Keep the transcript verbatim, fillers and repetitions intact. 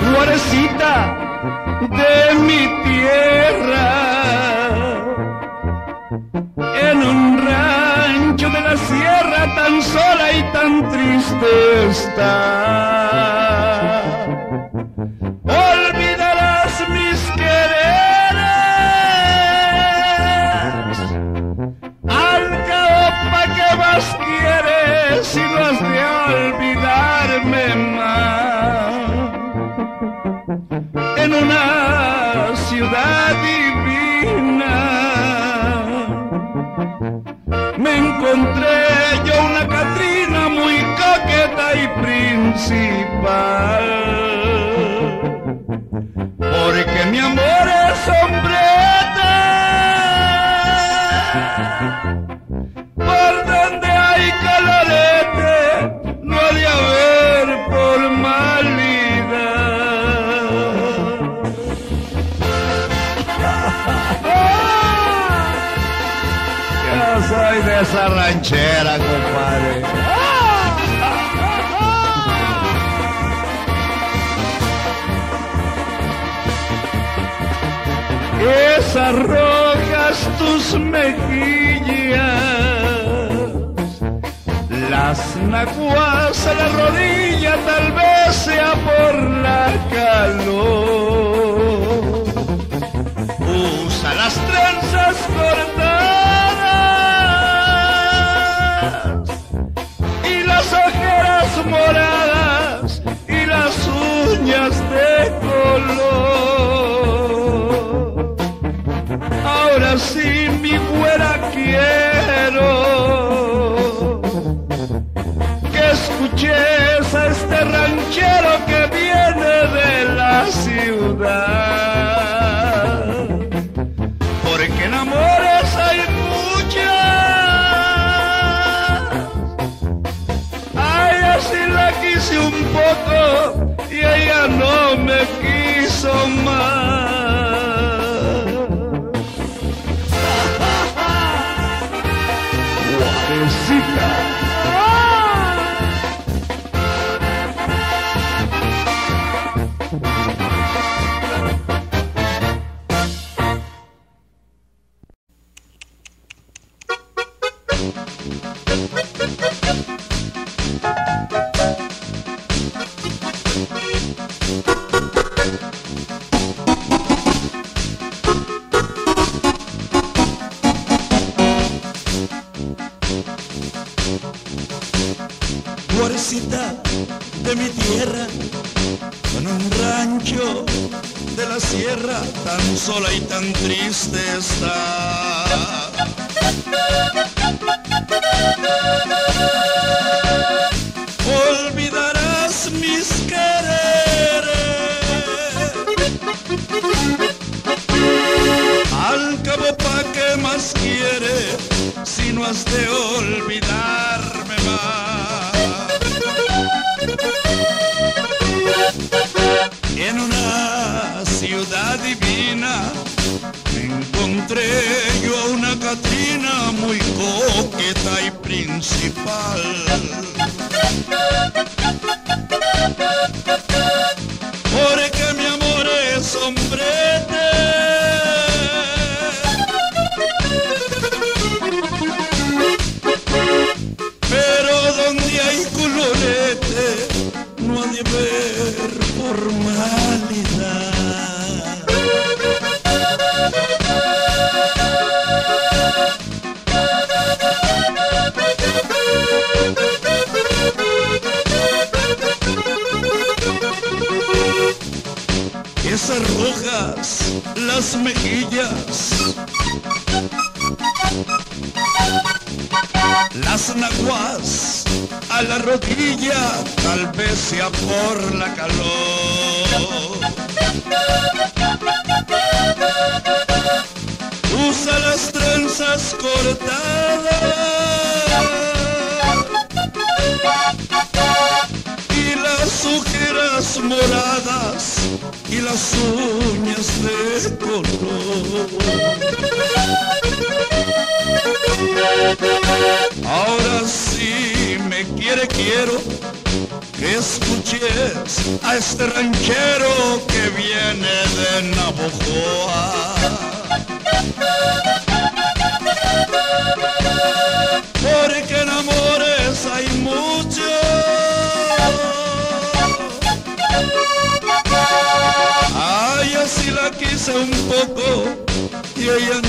florecita de mi tierra, en un rancho de la sierra tan sola y tan triste está. Olvidarás mis quereres, al cabo pa' que más quieres si no has de olvidarme más. En una ciudad divina me encontré yo una Catrina muy coqueta y principal, porque mi amor es hombreta. Por donde hay colorete no ha de haber formalidad. Yo soy de esa ranchera, compadre. Esas rojas tus mejillas, las nacuas a la rodilla, tal vez sea por la calor. Usa las trenzas cortadas y las ojeras moradas y las uñas de color. Ahora sí, mi güera, quiero que escuches a este ranchero que viene de la ciudad, porque en amores hay muchas. Ay, así la quise un poco y ella no me quiso más. Guapecita. Florecita de mi tierra, en un rancho de la sierra, tan sola y tan triste está. Olvidarás mis quereres, al cabo pa' qué más quieres si no has de olvidarme más. En una ciudad divina me encontré yo a una Catrina muy coqueta y principal, porque mi amor es hombrete. Pero donde hay colorete no ha de haber formalidad. Esas rojas, las mejillas, las naguas a la rodilla, tal vez sea por la calor. Usa las trenzas cortadas y las ojeras moradas y las uñas de color. Ahora sí me quiere, quiero que escuche dediques a este ranchero que viene de Navojoa. Porque en amores hay mucho. Ay, así la quise un poco y ella